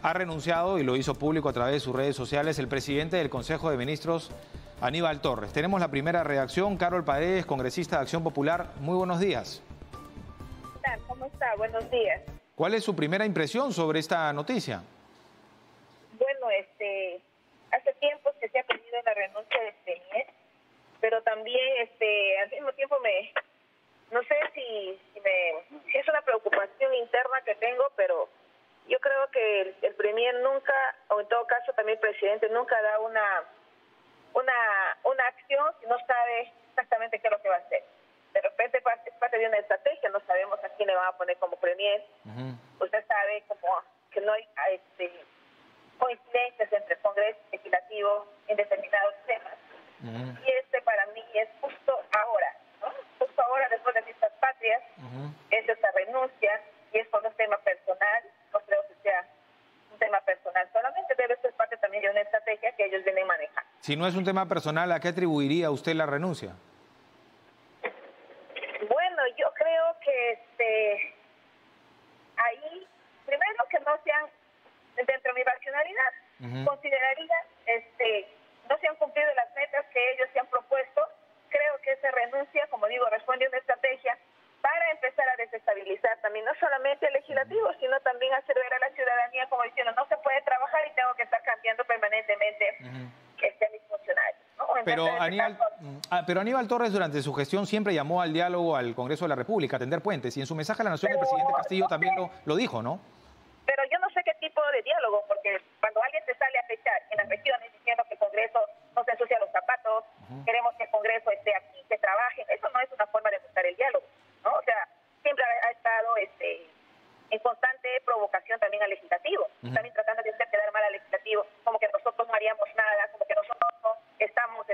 Ha renunciado y lo hizo público a través de sus redes sociales el presidente del Consejo de Ministros, Aníbal Torres. Tenemos la primera reacción. Carol Paredes, congresista de Acción Popular. Muy buenos días. ¿Qué tal? ¿Cómo está? Buenos días. ¿Cuál es su primera impresión sobre esta noticia? Bueno, hace tiempo que se ha pedido la renuncia de Premier, pero también al mismo tiempo no sé si es una preocupación interna que tengo, pero yo creo que el Premier nunca, o en todo caso también el presidente, nunca da una acción si no sabe exactamente qué es lo que va a hacer. De repente es parte de una estrategia, no sabemos a quién le van a poner como Premier. Usted sabe como que no hay coincidencias entre el Congreso y Legislativo en determinados temas. Y para mí es justo ahora, ¿no? Justo ahora, después de Fiestas Patrias, es esa renuncia, y es por un tema personal. No creo que sea un tema personal solamente, debe ser parte también de una estrategia que ellos vienen manejando. Si no es un tema personal, ¿a qué atribuiría usted la renuncia? Bueno, yo creo que ahí, primero que no sean, dentro de mi racionalidad, consideraría no se han cumplido las metas que ellos se han propuesto. Creo que esa renuncia, como digo, responde a una estrategia para empezar a desestabilizar también, no solamente el legislativo, sino también hacer ver a la ciudadanía como diciendo, no se puede trabajar y tengo que estar cambiando permanentemente a mis funcionarios, ¿no? Pero Aníbal Torres durante su gestión siempre llamó al diálogo al Congreso de la República, a tender puentes, y en su mensaje a la Nación el presidente Castillo también lo dijo, ¿no? Pero yo no sé qué tipo de diálogo, porque cuando alguien se sale a fechar en las regiones diciendo que el Congreso no se ensucia los zapatos, queremos que el Congreso esté aquí, que trabajen, eso no es una forma de buscar el diálogo, ¿no? O sea, siempre ha estado en constante provocación también al legislativo, también tratando de hacer quedar mal al legislativo, como que nosotros no haríamos nada, como que nosotros no estamos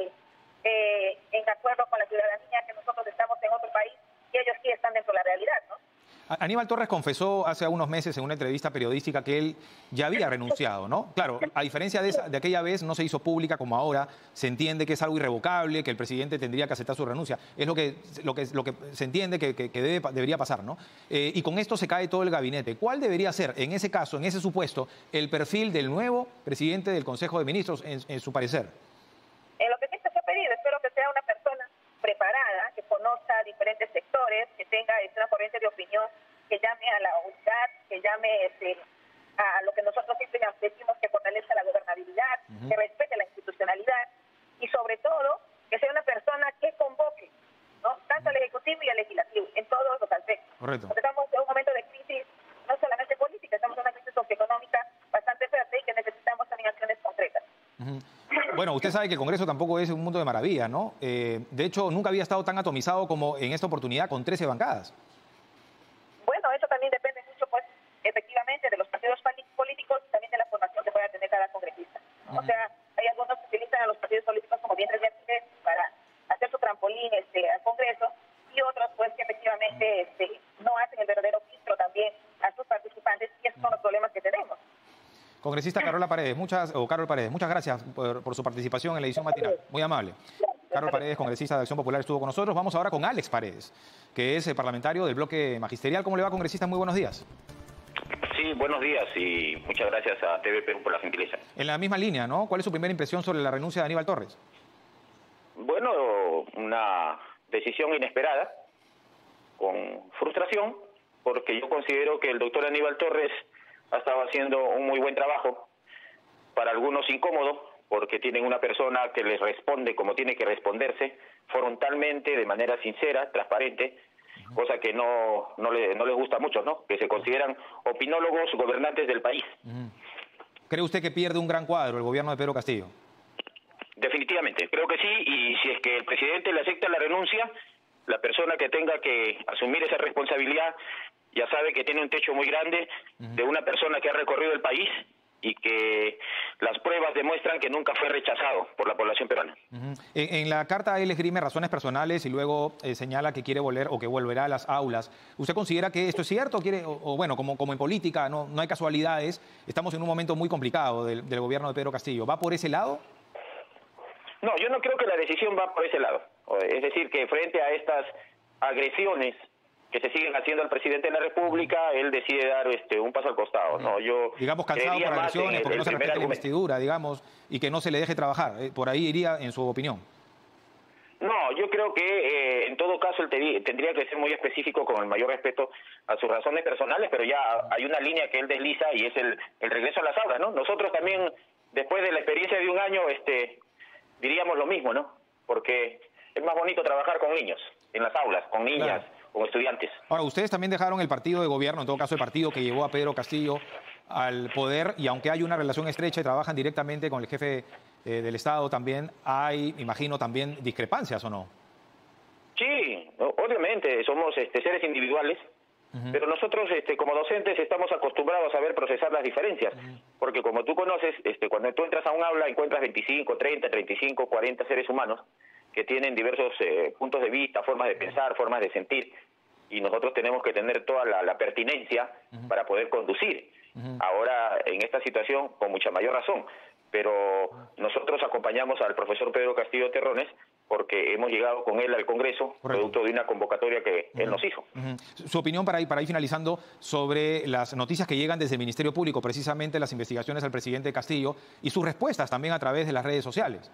en acuerdo con la ciudadanía, que nosotros estamos en otro país y ellos sí están dentro de la realidad, ¿no? Aníbal Torres confesó hace unos meses en una entrevista periodística que él ya había renunciado, ¿no? Claro, a diferencia de aquella vez, no se hizo pública como ahora, se entiende que es algo irrevocable, que el presidente tendría que aceptar su renuncia. Es lo que se entiende que debería pasar, ¿no? Y con esto se cae todo el gabinete. ¿Cuál debería ser, en ese caso, en ese supuesto, el perfil del nuevo presidente del Consejo de Ministros, en su parecer? En lo que siempre se ha pedido, espero que sea una persona preparada, que conozca diferentes sectores, que tenga una corriente de opinión, que llame a la unidad, que llame a lo que nosotros siempre decimos, que fortalezca la gobernabilidad, que respete la institucionalidad y sobre todo que sea una persona que convoque, ¿no? Tanto al Ejecutivo y al Legislativo en todos los aspectos. Correcto. Porque estamos en un momento de crisis, no solamente política, estamos en una crisis socioeconómica bastante fuerte y que necesitamos también acciones concretas. Bueno, usted sabe que el Congreso tampoco es un mundo de maravilla, ¿no? De hecho, nunca había estado tan atomizado como en esta oportunidad con 13 bancadas. Bueno, eso también depende mucho, pues, efectivamente, de los partidos políticos y también de la formación que pueda tener cada congresista. O sea, hay algunos que utilizan a los partidos políticos como vientres de alquiler para hacer su trampolín al Congreso y otros, pues, que efectivamente no hacen el verdadero filtro también a sus participantes y esos son los problemas que tenemos. Congresista Carol Paredes, muchas gracias por su participación en la edición matinal. Muy amable. Carol Paredes, congresista de Acción Popular, estuvo con nosotros. Vamos ahora con Alex Paredes, que es el parlamentario del bloque magisterial. ¿Cómo le va, congresista? Muy buenos días. Sí, buenos días y muchas gracias a TV Perú por la gentileza. En la misma línea, ¿no? ¿Cuál es su primera impresión sobre la renuncia de Aníbal Torres? Bueno, una decisión inesperada, con frustración, porque yo considero que el doctor Aníbal Torres ha estado haciendo un muy buen trabajo, para algunos incómodo, porque tienen una persona que les responde como tiene que responderse, frontalmente, de manera sincera, transparente, cosa que no les gusta mucho, ¿no? Que se consideran opinólogos gobernantes del país. ¿Cree usted que pierde un gran cuadro el gobierno de Pedro Castillo? Definitivamente, creo que sí, y si es que el presidente le acepta la renuncia, la persona que tenga que asumir esa responsabilidad ya sabe que tiene un techo muy grande de una persona que ha recorrido el país y que las pruebas demuestran que nunca fue rechazado por la población peruana. En la carta él esgrime razones personales y luego señala que quiere volver o que volverá a las aulas. ¿Usted considera que esto es cierto? Bueno, como en política no hay casualidades, estamos en un momento muy complicado del gobierno de Pedro Castillo. ¿Va por ese lado? No, yo no creo que la decisión va por ese lado. Es decir, que frente a estas agresiones que se siguen haciendo al presidente de la República, él decide dar un paso al costado, ¿no? Yo digamos, cansado por agresiones, porque no se respeta la investidura, digamos, y que no se le deje trabajar. Por ahí iría, en su opinión. No, yo creo que en todo caso él tendría que ser muy específico con el mayor respeto a sus razones personales, pero ya hay una línea que él desliza y es el regreso a las aulas, ¿no? Nosotros también, después de la experiencia de un año, diríamos lo mismo, ¿no? Porque es más bonito trabajar con niños, en las aulas, con niñas, con estudiantes. Ahora, ustedes también dejaron el partido de gobierno, en todo caso el partido que llevó a Pedro Castillo al poder, y aunque hay una relación estrecha y trabajan directamente con el jefe del Estado, también hay, imagino, también discrepancias, ¿o no? Sí, obviamente, somos seres individuales, pero nosotros como docentes estamos acostumbrados a ver procesar las diferencias, porque como tú conoces, cuando tú entras a un aula encuentras 25, 30, 35, 40 seres humanos que tienen diversos puntos de vista, formas de pensar, formas de sentir, y nosotros tenemos que tener toda la pertinencia para poder conducir. Ahora, en esta situación, con mucha mayor razón, pero nosotros acompañamos al profesor Pedro Castillo Terrones porque hemos llegado con él al Congreso, producto de una convocatoria que él nos hizo. Su opinión para ir finalizando sobre las noticias que llegan desde el Ministerio Público, precisamente las investigaciones al presidente Castillo y sus respuestas también a través de las redes sociales.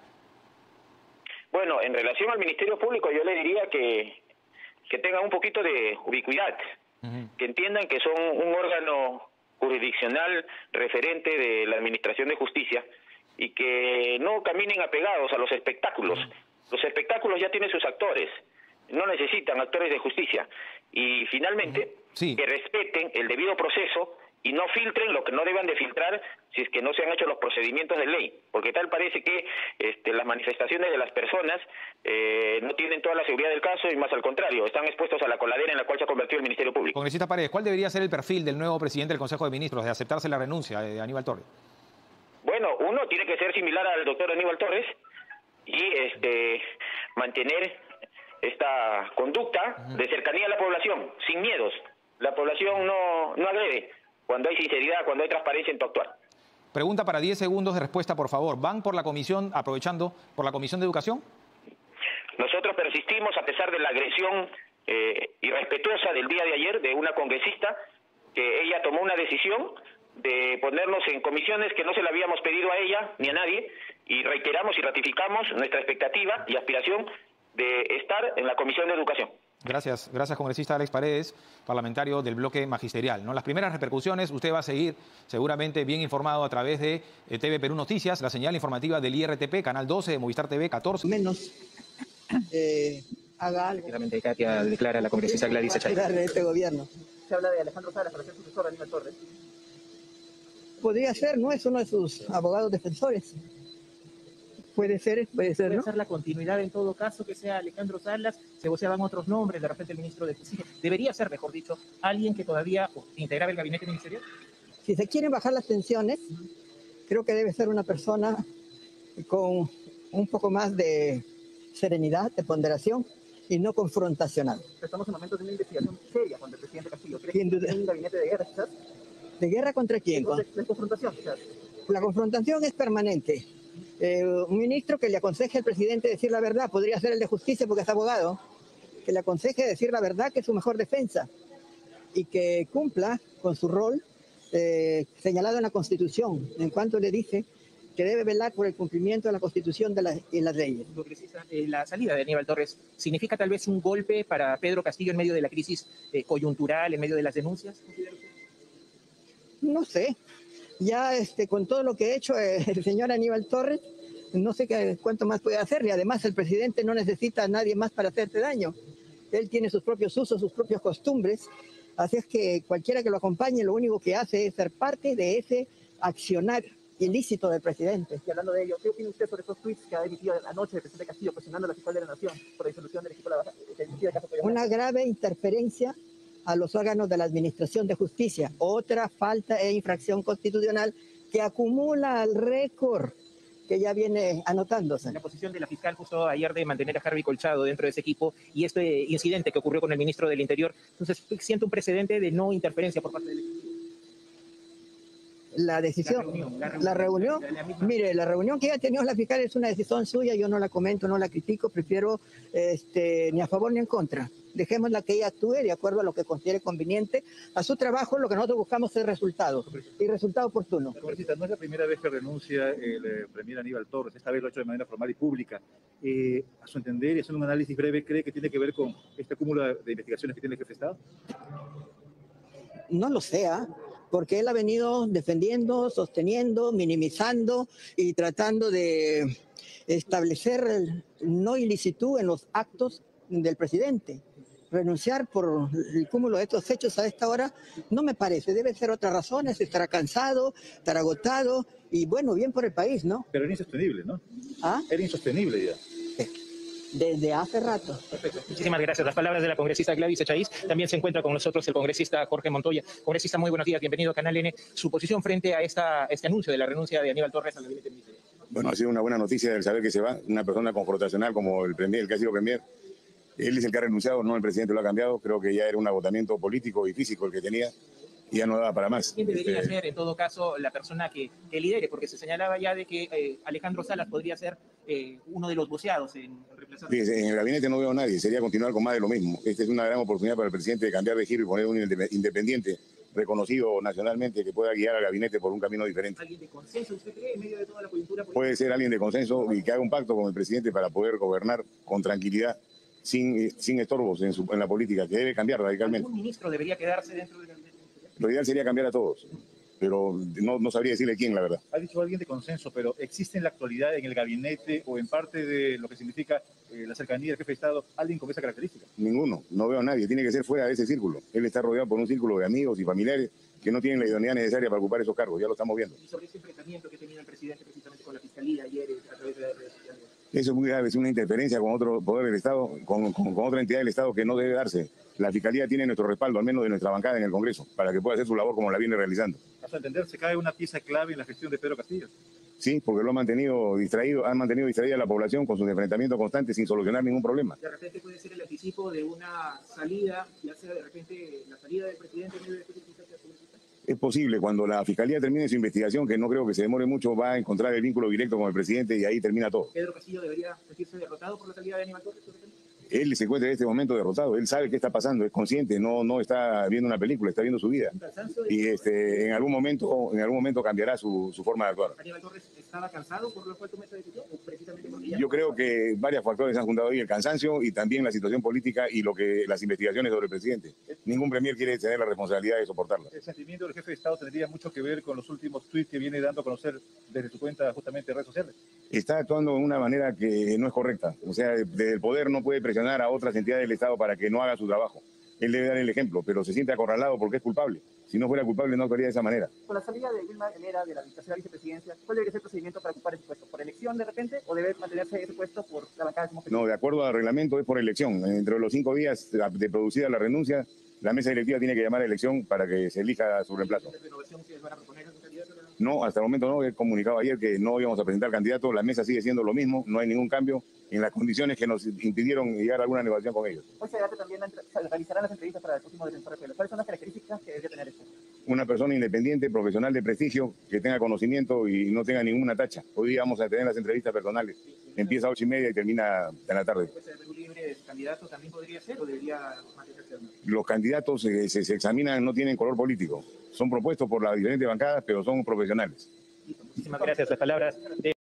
Bueno, en relación al Ministerio Público yo le diría que tengan un poquito de ubicuidad, que entiendan que son un órgano jurisdiccional referente de la Administración de Justicia y que no caminen apegados a los espectáculos. Los espectáculos ya tienen sus actores, no necesitan actores de justicia. Y finalmente, que respeten el debido proceso y no filtren lo que no deban de filtrar si es que no se han hecho los procedimientos de ley, porque tal parece que las manifestaciones de las personas no tienen toda la seguridad del caso y más al contrario, están expuestos a la coladera en la cual se ha convertido el Ministerio Público. Congresista Paredes, ¿cuál debería ser el perfil del nuevo presidente del Consejo de Ministros de aceptarse la renuncia de Aníbal Torres? Bueno, uno tiene que ser similar al doctor Aníbal Torres y mantener esta conducta de cercanía a la población, sin miedos. La población no agrede cuando hay sinceridad, cuando hay transparencia en tu actuar. Pregunta para 10 segundos de respuesta, por favor. ¿Van por la comisión, aprovechando, por la Comisión de Educación? Nosotros persistimos a pesar de la agresión irrespetuosa del día de ayer de una congresista, que ella tomó una decisión de ponernos en comisiones que no se le habíamos pedido a ella ni a nadie, y reiteramos y ratificamos nuestra expectativa y aspiración de estar en la Comisión de Educación. Gracias, congresista Alex Paredes, parlamentario del bloque magisterial, ¿no? Las primeras repercusiones, usted va a seguir seguramente bien informado a través de TV Perú Noticias, la señal informativa del IRTP, Canal 12, de Movistar TV, 14. Menos haga algo. Finalmente, Katia declara a la congresista Gladys Echay. De este gobierno. Se habla de Alejandro Salas para ser sucesor a Aníbal Torres. Podría ser, ¿no? Es uno de sus abogados defensores. Puede ser, ¿no? Puede ser la continuidad en todo caso, que sea Alejandro Salas, se voceaban otros nombres, de repente el ministro de Justicia. Debería ser, mejor dicho, alguien que todavía integraba el gabinete ministerial. Si se quieren bajar las tensiones, creo que debe ser una persona con un poco más de serenidad, de ponderación y no confrontacional. Estamos en momentos de una investigación seria contra el presidente Castillo. ¿Cree Sin duda. que hay un gabinete de guerra, quizás? ¿De guerra contra quién? De confrontación, quizás. La confrontación es permanente. Un ministro que le aconseje al presidente decir la verdad, podría ser el de justicia porque es abogado, que le aconseje decir la verdad, que es su mejor defensa, y que cumpla con su rol señalado en la Constitución, en cuanto le dice que debe velar por el cumplimiento de la Constitución y las leyes. La salida de Aníbal Torres significa tal vez un golpe para Pedro Castillo en medio de la crisis coyuntural, en medio de las denuncias. No sé. Ya con todo lo que ha hecho el señor Aníbal Torres, no sé cuánto más puede hacer. Y además el presidente no necesita a nadie más para hacerte daño. Él tiene sus propios usos, sus propias costumbres. Así es que cualquiera que lo acompañe lo único que hace es ser parte de ese accionar ilícito del presidente. Y hablando de ello, ¿qué opina usted sobre esos tweets que ha emitido anoche el presidente Castillo cuestionando a la fiscal de la Nación por la disolución del equipo de caso Coyamó? Una grave interferencia a los órganos de la Administración de Justicia. Otra falta e infracción constitucional que acumula al récord que ya viene anotándose. La posición de la fiscal justo ayer de mantener a Harvey Colchado dentro de ese equipo y este incidente que ocurrió con el ministro del Interior, entonces siente un precedente de no interferencia por parte del equipo. La decisión, la reunión, mire, la reunión que ya ha tenido la fiscal es una decisión suya, yo no la comento, no la critico, prefiero ni a favor ni en contra. dejémosla que ella actúe de acuerdo a lo que considere conveniente a su trabajo. Lo que nosotros buscamos es resultados y resultados oportunos. Congresista, no es la primera vez que renuncia el premier Aníbal Torres, esta vez lo ha hecho de manera formal y pública. A su entender, y haciendo un análisis breve, ¿cree que tiene que ver con este cúmulo de investigaciones que tiene el jefe de Estado? No lo sea, porque él ha venido defendiendo, sosteniendo, minimizando y tratando de establecer no ilicitud en los actos del presidente. Renunciar por el cúmulo de estos hechos a esta hora no me parece. Debe ser otras razones, estará cansado, estará agotado y bueno, bien por el país, ¿no? Pero era insostenible, ¿no? ¿Ah? Era insostenible ya. Desde hace rato. Perfecto. Muchísimas gracias. Las palabras de la congresista Gladys Echaíz. También se encuentra con nosotros el congresista Jorge Montoya. Congresista, muy buenos días. Bienvenido a Canal N. Su posición frente a este anuncio de la renuncia de Aníbal Torres al gabinete ministerial. Bueno, ha sido una buena noticia el saber que se va. Una persona confrontacional como el premier, el que ha sido premier. Él es el que ha renunciado, no el presidente lo ha cambiado. Creo que ya era un agotamiento político y físico el que tenía y ya no daba para más. ¿Quién debería ser, en todo caso, la persona que lidere? Porque se señalaba ya de que Alejandro Salas podría ser uno de los voceados en reemplazar. Fíjese, en el gabinete no veo a nadie, sería continuar con más de lo mismo. Esta es una gran oportunidad para el presidente de cambiar de giro y poner un independiente reconocido nacionalmente que pueda guiar al gabinete por un camino diferente. ¿Alguien de consenso, usted cree, en medio de toda la coyuntura? Puede ser alguien de consenso y que haga un pacto con el presidente para poder gobernar con tranquilidad, sin estorbos en la política, que debe cambiar radicalmente. ¿Algún ministro debería quedarse dentro del gabinete? Lo ideal sería cambiar a todos, pero no sabría decirle quién, la verdad. Ha dicho alguien de consenso, pero ¿existe en la actualidad en el gabinete o en parte de lo que significa la cercanía del jefe de Estado alguien con esa característica? Ninguno, no veo a nadie, tiene que ser fuera de ese círculo. Él está rodeado por un círculo de amigos y familiares que no tienen la idoneidad necesaria para ocupar esos cargos, ya lo estamos viendo. Y sobre ese enfrentamiento que ha tenido el presidente precisamente con la Fiscalía ayer a través de las redes sociales. Eso es muy grave, es una interferencia con otro poder del Estado, con otra entidad del Estado que no debe darse. La Fiscalía tiene nuestro respaldo, al menos de nuestra bancada en el Congreso, para que pueda hacer su labor como la viene realizando. A su entender, se cae una pieza clave en la gestión de Pedro Castillo. Sí, porque lo han mantenido distraída a la población con sus enfrentamientos constantes sin solucionar ningún problema. De repente puede ser el anticipo de una salida, ya sea de repente la salida del presidente en medio de esta circunstancia política. Es posible, cuando la Fiscalía termine su investigación, que no creo que se demore mucho, va a encontrar el vínculo directo con el presidente y ahí termina todo. ¿Pedro Castillo debería sentirse derrotado por la salida de Aníbal Torres? Él se encuentra en este momento derrotado, él sabe qué está pasando, es consciente, no está viendo una película, está viendo su vida. Y en algún momento cambiará su forma de actuar. ¿Aníbal Torres estaba cansado por lo cual tomó esa decisión? ¿O precisamente porque ya... Yo creo que varios factores han juntado ahí, el cansancio y también la situación política y las investigaciones sobre el presidente. Ningún premier quiere tener la responsabilidad de soportarla. El sentimiento del jefe de Estado tendría mucho que ver con los últimos tuits que viene dando a conocer desde su cuenta justamente de redes sociales. Está actuando de una manera que no es correcta. O sea, desde el poder no puede presionar a otras entidades del Estado para que no haga su trabajo. Él debe dar el ejemplo, pero se siente acorralado porque es culpable. Si no fuera culpable no actuaría de esa manera. Con la salida de Vilma Helera de la tercera vicepresidencia, ¿cuál debería ser el procedimiento para ocupar ese puesto? ¿Por elección de repente o debe mantenerse ese puesto por la bancada como No, de acuerdo al reglamento es por elección. Entre los 5 días de producida la renuncia, la mesa directiva tiene que llamar a elección para que se elija su reemplazo. ¿De renovación ustedes van a proponer algún candidato? No, hasta el momento no. He comunicado ayer que no íbamos a presentar candidato. La mesa sigue siendo lo mismo, no hay ningún cambio en las condiciones que nos impidieron llegar a alguna negociación con ellos. Hoy se debate también, realizarán las entrevistas para el próximo defensor de Pelo. ¿Cuáles son las características que debería tener esto? Una persona independiente, profesional de prestigio, que tenga conocimiento y no tenga ninguna tacha. Hoy día vamos a tener las entrevistas personales. Empieza a 8:30 y termina en la tarde. ¿Puede ser libre de candidato también podría ser o debería mantenerse? Los candidatos se examinan, no tienen color político. Son propuestos por las diferentes bancadas, pero son profesionales. Muchísimas gracias. Las palabras de